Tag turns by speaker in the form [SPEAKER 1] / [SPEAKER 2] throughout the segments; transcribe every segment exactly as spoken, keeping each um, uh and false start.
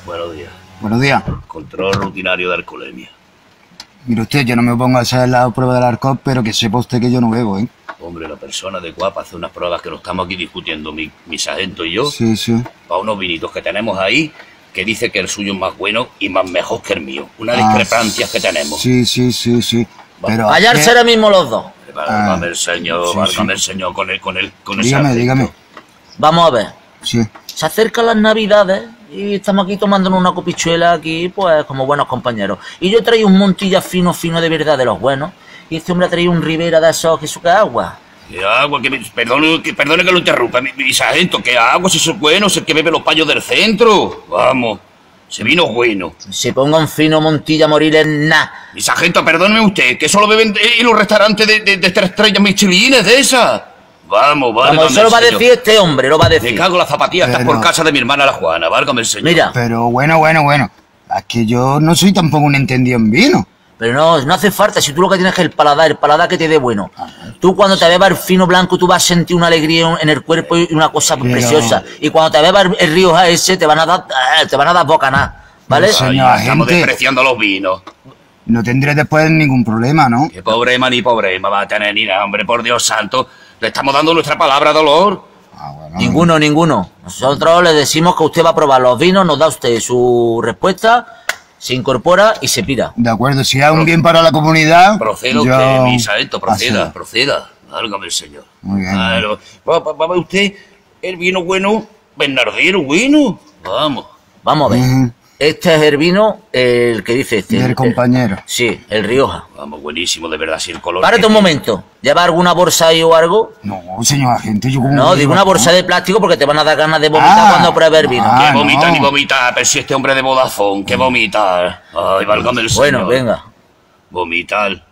[SPEAKER 1] Buenos días.
[SPEAKER 2] Buenos días.
[SPEAKER 1] Control rutinario de alcoholemia.
[SPEAKER 2] Mire usted, yo no me pongo a hacer la prueba del alcohol, pero que sepa usted que yo no bebo, ¿eh?
[SPEAKER 1] Hombre, la persona adecuada para hacer unas pruebas que lo estamos aquí discutiendo, mi, mi sargento y yo.
[SPEAKER 2] Sí, sí.
[SPEAKER 1] Para unos vinitos que tenemos ahí, que dice que el suyo es más bueno y más mejor que el mío. Unas
[SPEAKER 2] Ah,
[SPEAKER 1] discrepancias que tenemos.
[SPEAKER 2] Sí, sí, sí, sí. Pero
[SPEAKER 3] Callarse
[SPEAKER 2] es que-
[SPEAKER 3] ahora mismo los dos.
[SPEAKER 1] Válgame el señor,
[SPEAKER 2] sí,
[SPEAKER 1] válgame
[SPEAKER 2] sí.
[SPEAKER 1] el señor con el, con el, con el
[SPEAKER 2] Dígame,
[SPEAKER 1] sargento.
[SPEAKER 2] dígame.
[SPEAKER 3] Vamos a ver.
[SPEAKER 2] Sí.
[SPEAKER 3] Se acercan las navidades y estamos aquí tomándonos una copichuela aquí, pues como buenos compañeros. Y yo traigo un Montilla fino, fino de verdad, de los buenos. Y este hombre ha traído un Ribera de esos que suca agua.
[SPEAKER 1] ¿Qué agua? Que me, perdone, que, perdone que lo interrumpa, mi, mi sargento. ¿Qué agua? Si eso es bueno, es el que bebe los payos del centro. Vamos, ese vino es bueno.
[SPEAKER 3] Se ponga un fino Montilla a morir en nada.
[SPEAKER 1] Mi sargento, perdóneme usted, que eso lo beben en los restaurantes de, de, de tres estrellas michelines de esas. Vamos, válgame
[SPEAKER 3] Vamos, eso lo va a
[SPEAKER 1] el señor.
[SPEAKER 3] decir este hombre, lo va a
[SPEAKER 1] Me
[SPEAKER 3] decir.
[SPEAKER 1] cago en la zapatilla, estás
[SPEAKER 2] Pero-
[SPEAKER 1] por casa de mi hermana la Juana, válgame el señor.
[SPEAKER 3] Mira,
[SPEAKER 2] Pero bueno, bueno, bueno. Es que yo no soy tampoco un entendido en vino.
[SPEAKER 3] pero no, no hace falta, si tú lo que tienes es el paladar, el paladar que te dé bueno. Tú cuando te bebas el fino blanco, tú vas a sentir una alegría en el cuerpo y una cosa
[SPEAKER 2] Pero-
[SPEAKER 3] preciosa. Y cuando te bebas el, el Rioja ese, te van a dar, eh, te van a dar bocaná, ¿vale?
[SPEAKER 2] Pero,
[SPEAKER 1] Ay,
[SPEAKER 2] señor
[SPEAKER 1] estamos
[SPEAKER 2] agente.
[SPEAKER 1] despreciando los vinos.
[SPEAKER 2] No tendré después ningún problema, ¿no?
[SPEAKER 1] Qué problema ni problema va a tener ni nada, hombre, por Dios santo. Le estamos dando nuestra palabra, dolor.
[SPEAKER 2] Ah, bueno.
[SPEAKER 3] Ninguno, ninguno. Nosotros le decimos que usted va a probar los vinos, nos da usted su respuesta, se incorpora y se pira.
[SPEAKER 2] De acuerdo, si es un bien para la comunidad.
[SPEAKER 1] Proceda
[SPEAKER 2] yo
[SPEAKER 1] usted, mi sargento, proceda,
[SPEAKER 2] acepto.
[SPEAKER 1] proceda. Válgame el señor.
[SPEAKER 2] Muy bien.
[SPEAKER 1] Claro. Va, va, va a ver usted el vino bueno, Bernardino bueno. Vamos.
[SPEAKER 3] Vamos a ver.
[SPEAKER 2] Ujú.
[SPEAKER 3] Este es el vino, el que dice este.
[SPEAKER 2] Del
[SPEAKER 3] el-
[SPEAKER 2] compañero.
[SPEAKER 3] Sí, el Rioja.
[SPEAKER 1] Vamos, buenísimo, de verdad, si el color...
[SPEAKER 3] Párate un momento. ¿Lleva alguna bolsa ahí o algo?
[SPEAKER 2] No, señor agente, yo como.
[SPEAKER 3] No, digo una bolsa de plástico porque te van a dar ganas de vomitar
[SPEAKER 2] Ah,
[SPEAKER 3] cuando pruebes el vino.
[SPEAKER 2] ah.
[SPEAKER 1] Que vomita
[SPEAKER 2] no.
[SPEAKER 1] ni vomita, pero si este hombre de Vodafone, que vomitar. Ay, válgame el señor.
[SPEAKER 3] Bueno, venga.
[SPEAKER 1] Vomitar.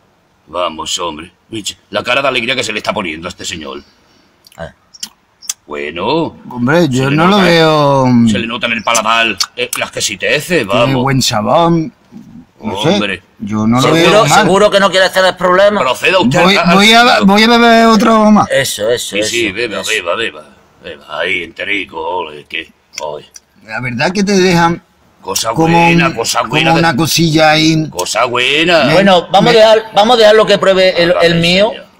[SPEAKER 1] Vamos, hombre. Mich, la cara de alegría que se le está poniendo a este señor.
[SPEAKER 3] A ver.
[SPEAKER 1] Bueno,
[SPEAKER 2] Hombre,
[SPEAKER 1] Se
[SPEAKER 2] yo
[SPEAKER 1] le
[SPEAKER 2] no lo
[SPEAKER 1] nota,
[SPEAKER 2] veo.
[SPEAKER 1] se le nota en el paladar eh, las quesiteces,
[SPEAKER 2] Tiene
[SPEAKER 1] vamos.
[SPEAKER 2] buen sabor. No
[SPEAKER 1] Hombre.
[SPEAKER 2] sé. Yo no lo
[SPEAKER 3] ¿Seguro,
[SPEAKER 2] veo mal.
[SPEAKER 3] seguro que no quiere hacer el problema?
[SPEAKER 1] Proceda usted
[SPEAKER 2] Voy,
[SPEAKER 1] al-
[SPEAKER 2] voy, a,
[SPEAKER 1] al-
[SPEAKER 2] voy a beber otro más.
[SPEAKER 3] Eso, eso,
[SPEAKER 1] Sí,
[SPEAKER 3] eso.
[SPEAKER 1] sí, beba,
[SPEAKER 3] eso.
[SPEAKER 1] beba, beba. Beba, ahí, enterico, ole, que... Ay,
[SPEAKER 2] La verdad que te dejan
[SPEAKER 1] cosa
[SPEAKER 2] como,
[SPEAKER 1] buena,
[SPEAKER 2] un-
[SPEAKER 1] cosa
[SPEAKER 2] como
[SPEAKER 1] buena.
[SPEAKER 2] una cosilla ahí.
[SPEAKER 1] Cosa buena.
[SPEAKER 3] Bueno, vamos a
[SPEAKER 2] Me-
[SPEAKER 3] dejar, vamos a dejar lo que pruebe el,
[SPEAKER 1] Válgame
[SPEAKER 3] el mío.
[SPEAKER 1] señor.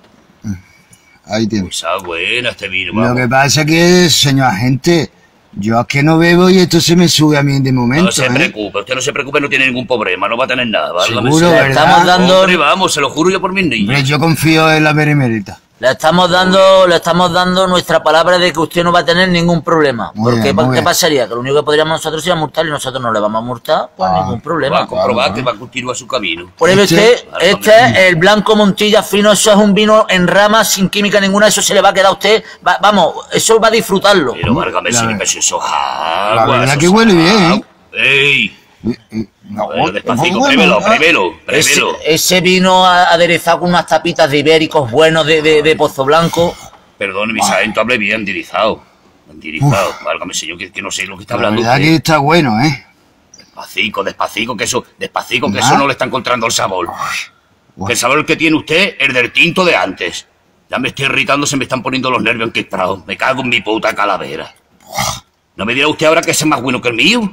[SPEAKER 2] Ahí tienes.
[SPEAKER 1] Cosa buena este vino,
[SPEAKER 2] Lo
[SPEAKER 1] vamos.
[SPEAKER 2] que pasa es que, señor agente, yo es que no bebo y esto se me sube a mí de momento.
[SPEAKER 1] No se
[SPEAKER 2] ¿eh?
[SPEAKER 1] preocupe, usted no se preocupe, no tiene ningún problema, no va a tener nada, válgame
[SPEAKER 2] Seguro,
[SPEAKER 1] el señor.
[SPEAKER 2] ¿verdad?
[SPEAKER 3] Estamos dando,
[SPEAKER 1] Hombre, vamos, se lo juro yo por mis niños.
[SPEAKER 2] Hombre, yo confío en la benemérita.
[SPEAKER 3] le estamos dando, le estamos dando nuestra palabra de que usted no va a tener ningún problema.
[SPEAKER 2] Muy
[SPEAKER 3] Porque
[SPEAKER 2] bien, muy
[SPEAKER 3] ¿qué
[SPEAKER 2] bien.
[SPEAKER 3] pasaría? Que lo único que podríamos nosotros sería multar y nosotros no le vamos a multar, pues
[SPEAKER 2] Ah,
[SPEAKER 3] ningún
[SPEAKER 1] Va a
[SPEAKER 3] problema.
[SPEAKER 1] comprobar
[SPEAKER 2] claro,
[SPEAKER 1] que va a continuar su camino.
[SPEAKER 3] Pruebe
[SPEAKER 2] Este-
[SPEAKER 3] usted, este es el blanco Montilla fino, eso es un vino en rama, sin química ninguna, eso se le va a quedar a usted, va- vamos, eso va a disfrutarlo.
[SPEAKER 1] Pero válgame,
[SPEAKER 2] La
[SPEAKER 1] si
[SPEAKER 2] ver-
[SPEAKER 1] me eso es agua.
[SPEAKER 2] verdad
[SPEAKER 1] eso
[SPEAKER 2] que
[SPEAKER 1] es
[SPEAKER 2] huele bien,
[SPEAKER 1] agua. ¡Ey!
[SPEAKER 2] No,
[SPEAKER 1] Bueno, despacito,
[SPEAKER 2] bueno,
[SPEAKER 1] prévelo,
[SPEAKER 2] ah,
[SPEAKER 1] prévelo,
[SPEAKER 3] Ese,
[SPEAKER 1] prévelo.
[SPEAKER 3] ese vino a- aderezado con unas tapitas de ibéricos buenos de, de, de Pozo Blanco.
[SPEAKER 1] Perdón, mi sargento, hable bien, dirizado. Dirizado, válgame, señor, que, que no sé lo que está
[SPEAKER 2] La
[SPEAKER 1] hablando
[SPEAKER 2] verdad
[SPEAKER 1] usted.
[SPEAKER 2] que está bueno, ¿eh?
[SPEAKER 1] Despacito, despacito, que eso, despacito, que
[SPEAKER 2] Ah.
[SPEAKER 1] eso no le está encontrando el sabor. Que el sabor que tiene usted es del tinto de antes. Ya me estoy irritando, se me están poniendo los nervios enquistrados. Me cago en mi puta calavera. ¿No me dirá usted ahora que ese es más bueno que el mío?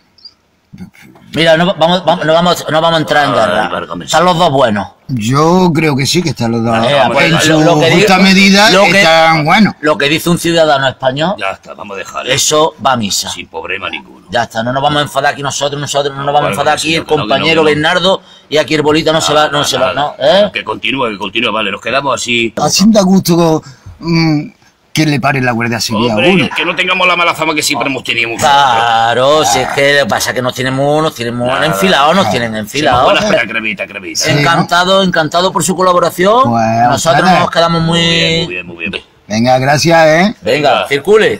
[SPEAKER 3] Mira, no vamos, vamos- no vamos, no vamos a entrar en
[SPEAKER 1] Ay,
[SPEAKER 3] guerra.
[SPEAKER 1] válgame.
[SPEAKER 3] Están los dos buenos.
[SPEAKER 2] Yo creo que sí, que están los dos.
[SPEAKER 1] Vale,
[SPEAKER 2] en
[SPEAKER 1] pues,
[SPEAKER 2] su
[SPEAKER 3] lo que digo-
[SPEAKER 2] justa medida
[SPEAKER 3] lo que-
[SPEAKER 2] están buenos.
[SPEAKER 3] Lo que dice un ciudadano español,
[SPEAKER 1] Ya está, vamos a dejarle.
[SPEAKER 3] eso va a misa.
[SPEAKER 1] Sin problema ninguno.
[SPEAKER 3] Ya está, no nos vamos a enfadar aquí nosotros, nosotros no nos
[SPEAKER 1] No,
[SPEAKER 3] vamos a
[SPEAKER 1] vale,
[SPEAKER 3] enfadar
[SPEAKER 1] vale,
[SPEAKER 3] aquí
[SPEAKER 1] señor,
[SPEAKER 3] el
[SPEAKER 1] que no, que no,
[SPEAKER 3] compañero
[SPEAKER 1] que no.
[SPEAKER 3] Bernardo y aquí el bolita no se va, no
[SPEAKER 1] Nada,
[SPEAKER 3] se va,
[SPEAKER 1] nada.
[SPEAKER 3] ¿no? ¿Eh?
[SPEAKER 1] Que continúe, que continúe, vale, nos quedamos así.
[SPEAKER 2] Así da gusto mm, que le pare la guardia civil a uno.
[SPEAKER 1] Hombre, que no tengamos la mala fama que siempre hemos tenido.
[SPEAKER 3] Claro, si es que lo que pasa es que nos tienen muy, nos tienen muy
[SPEAKER 1] Nada.
[SPEAKER 3] enfilados, nos tienen
[SPEAKER 1] Somos
[SPEAKER 3] enfilados.
[SPEAKER 1] buenas para cremita, cremita.
[SPEAKER 2] Sí.
[SPEAKER 3] Encantado, encantado por su colaboración.
[SPEAKER 2] Pues,
[SPEAKER 3] Nosotros
[SPEAKER 2] ustedes.
[SPEAKER 3] nos quedamos muy...
[SPEAKER 1] Muy bien, muy bien, muy bien.
[SPEAKER 2] Venga, gracias, ¿eh?
[SPEAKER 3] Venga,
[SPEAKER 1] Venga.
[SPEAKER 3] circule.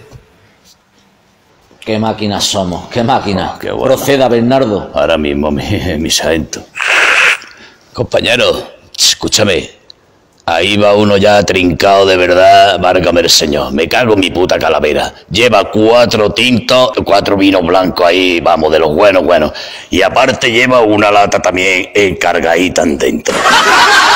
[SPEAKER 3] Qué máquinas somos, qué máquinas.
[SPEAKER 1] Oh, qué bueno.
[SPEAKER 3] Proceda, Bernardo.
[SPEAKER 1] Ahora mismo, mi, mi sargento. Compañero, escúchame. Ahí va uno ya trincado de verdad, válgame el señor. Me cago en mi puta calavera. Lleva cuatro tintos, cuatro vinos blancos ahí, vamos, de los buenos, buenos. Y aparte lleva una lata también encargadita dentro.